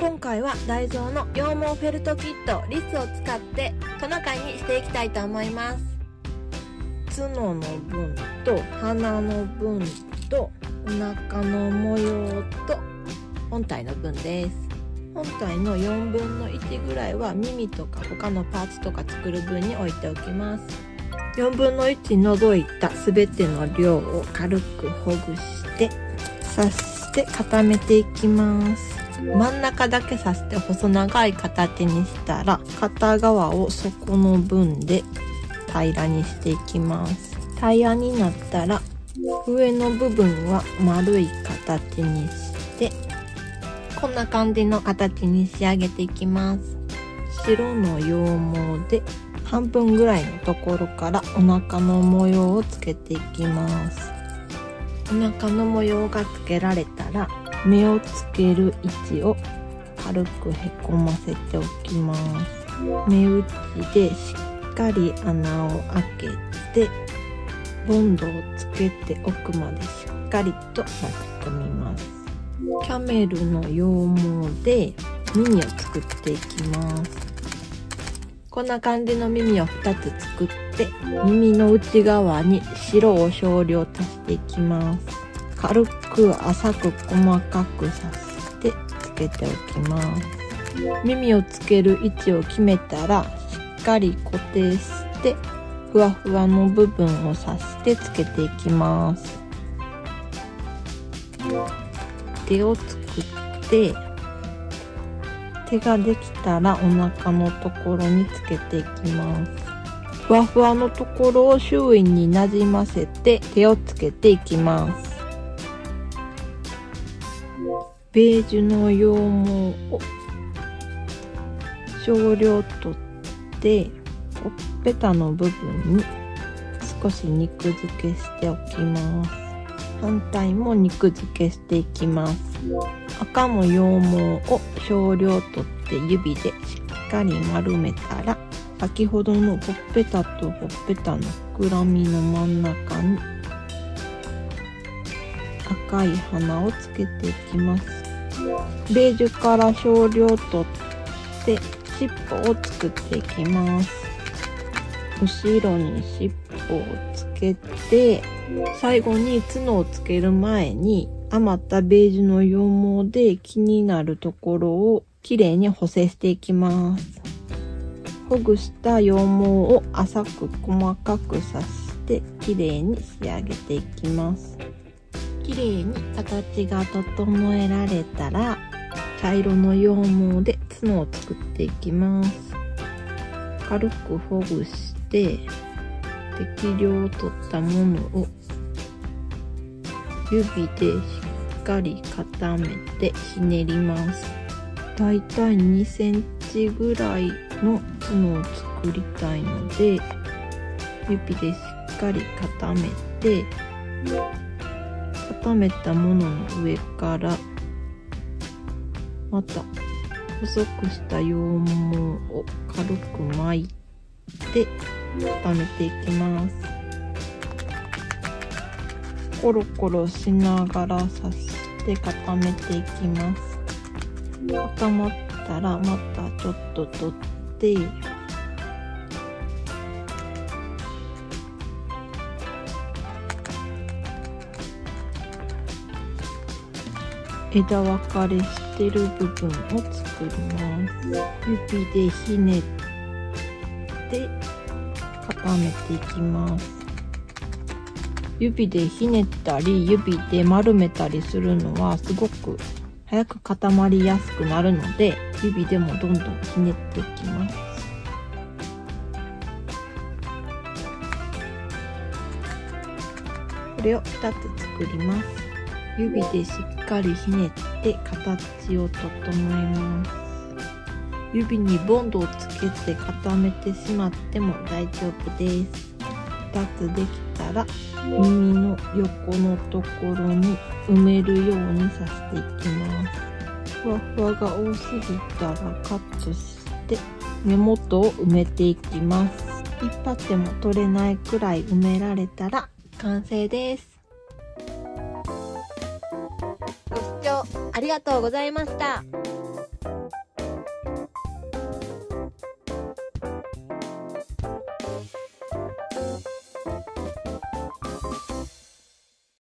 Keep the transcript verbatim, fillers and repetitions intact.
今回はダイゾーの羊毛フェルトキットリスを使ってトナカイにしていきたいと思います。角の分と鼻の分とお腹の模様と本体の分です。本体のよんぶんのいちぐらいは耳とか他のパーツとか作る分に置いておきます。よんぶんのいち除いた全ての量を軽くほぐして刺して固めていきます。真ん中だけ刺して細長い形にしたら片側を底の分で平らにしていきます。平らになったら上の部分は丸い形にしてこんな感じの形に仕上げていきます。白の羊毛で半分ぐらいのところからお腹の模様をつけていきます。お腹の模様がつけられたら目をつける位置を軽くへこませておきます。目打ちでしっかり穴を開けてボンドをつけて奥までしっかりと巻き込みます。キャメルの羊毛で耳を作っていきます。こんな感じの耳をふたつ作って耳の内側に白を少量足していきます。軽く浅く細かく刺してつけておきます。耳をつける位置を決めたらしっかり固定してふわふわの部分を刺してつけていきます。手を作って手ができたらお腹のところにつけていきます。ふわふわのところを周囲になじませて手をつけていきます。ベージュの羊毛を少量取ってほっぺたの部分に少し肉付けしておきます。反対も肉付けしていきます。赤の羊毛を少量取って指でしっかり丸めたら先ほどのほっぺたとほっぺたの膨らみの真ん中に赤い花をつけていきます。ベージュから少量取って尻尾を作っていきます。後ろに尻尾をつけて最後に角をつける前に余ったベージュの羊毛で気になるところをきれいに補正していきます。ほぐした羊毛を浅く細かく刺してきれいに仕上げていきます。きれいに形が整えられたら茶色の羊毛で角を作っていきます。軽くほぐして適量取ったものを指でしっかり固めてひねります。だいたいにセンチぐらいの角を作りたいので指でしっかり固めて固めたものの上からまた細くした羊毛を軽く巻いて固めていきます。コロコロしながら刺して固めていきます。固まったらまたちょっと取って枝分かれしてる部分を作ります。指でひねって固めていきます。指でひねったり指で丸めたりするのはすごく早く固まりやすくなるので指でもどんどんひねっていきます。これをふたつ作ります。指でしっかりひねって形を整えます。指にボンドをつけて固めてしまっても大丈夫です。ふたつできたら耳の横のところに埋めるように刺していきます。ふわふわが多すぎたらカットして根元を埋めていきます。引っ張っても取れないくらい埋められたら完成です。ご視聴ありがとうございました。